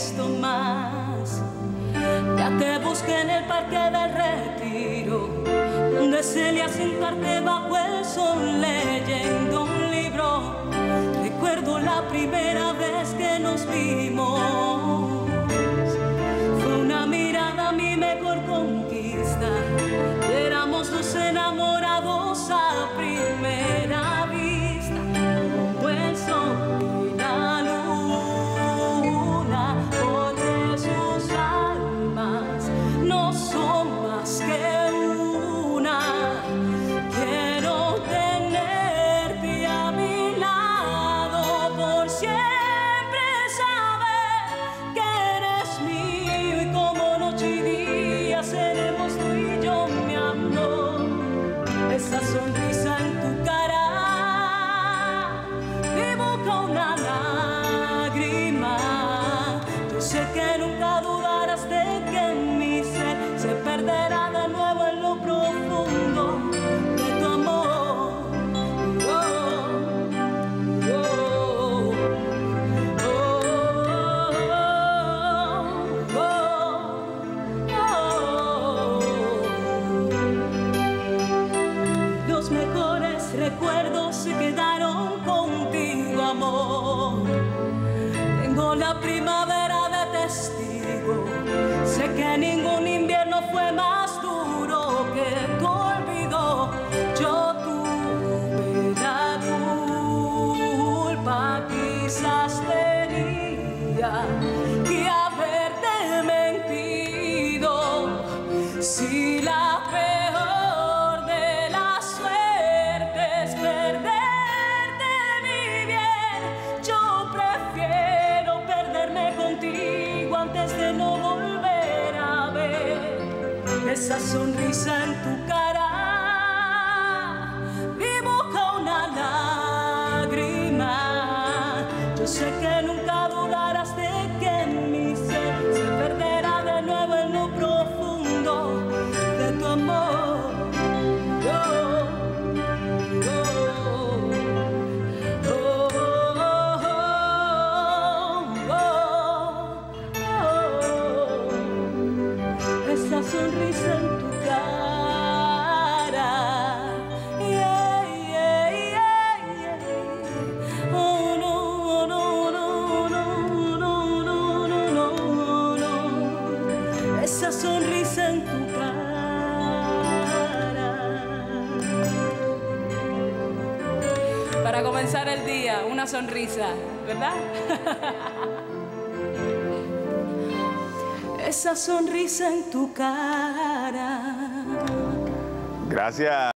visto más. Ya te busqué en el Parque del Retiro, donde Celia sentarte bajo el sol leyendo un libro. Recuerdo la primera vez que nos vimos. Fue una mirada mi mejor conquista. Éramos dos enamorados a primera vista, como el sol y la luna, porque sus almas no son más que una. Quiero tenerte a mi lado por siempre, saber que eres mío y como noche y día seremos tú y yo, mi amor. Esa sonrisa en tu cara dibuja una lágrima. Yo sé que nunca dudarás de que en mi ser se perderá de nuevo en lo profundo de tu amor. Oh, oh, oh, oh, oh, oh. Los mejores recuerdos se quedaron contigo, amor. Tengo la primavera de testigo. Sé que ningún invierno fue más duro que tu olvido. Yo tuve la culpa, quizás tenía que haberte mentido. Si la peor de las suertes perderte, mi bien, yo prefiero perderme contigo antes de no volver a ver esa sonrisa en tu cara. Dibuja una lágrima. Yo sé que nunca dudarás de que en mi ser se perderá de nuevo en lo profundo de tu amor. Oh, oh, oh, oh, oh, oh. Esa sonrisa en tu cara. Yeah, yeah, yeah, yeah. Oh, no, no, no, no, no, no, no, no, no. Esa sonrisa en tu cara. Para comenzar el día, una sonrisa, ¿verdad? Esa sonrisa en tu cara. Gracias.